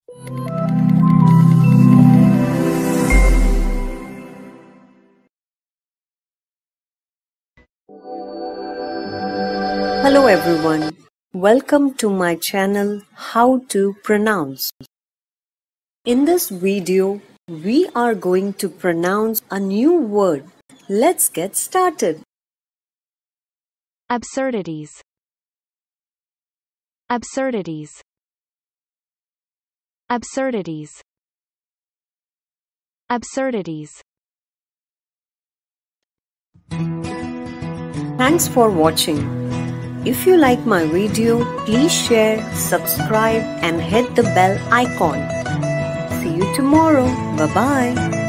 Hello everyone, welcome to my channel How to Pronounce. In this video, we are going to pronounce a new word. Let's get started. Absurdities. Absurdities. Absurdities. Absurdities. Thanks for watching. If you like my video, please share, subscribe and hit the bell icon. See you tomorrow. Bye-bye.